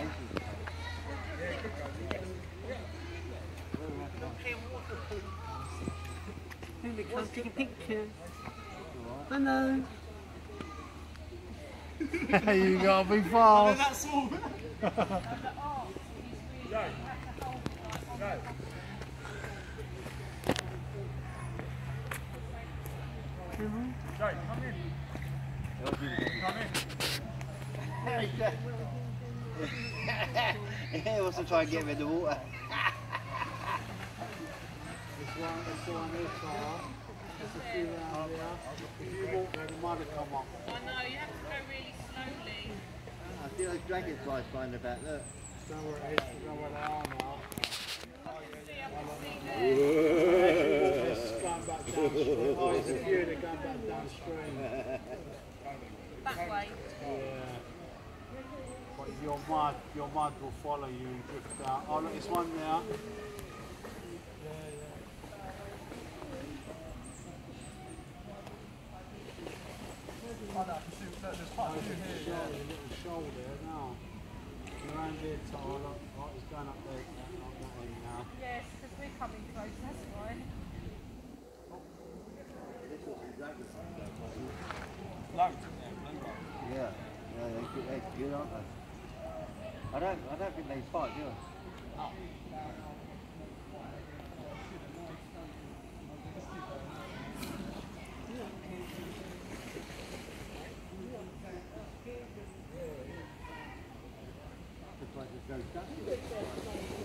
Here we come, take a picture. Hello. You gotta be fast. That small. Joe, come in. Come in. He wants to try and get him in the water. This one here, Sarah. There's a few around here. If you walk there, the mud will come up. I know, you have to go really slowly. I see those dragonflies flying about, look. Don't know where it is, you know where they are now. It's going back downstream. Oh, there's a few that are going back downstream. That way. Yeah. But your mud will follow you and drift out. Oh look, there's one there. There's quite a few here. Yeah, a little shoal there now. Around here, Tyler. Right, it's going up there. Not that end now. Yes, because we're coming close, that's why. Yeah, they're good, aren't they? I don't think they fight, do they? No. Looks like it goes down.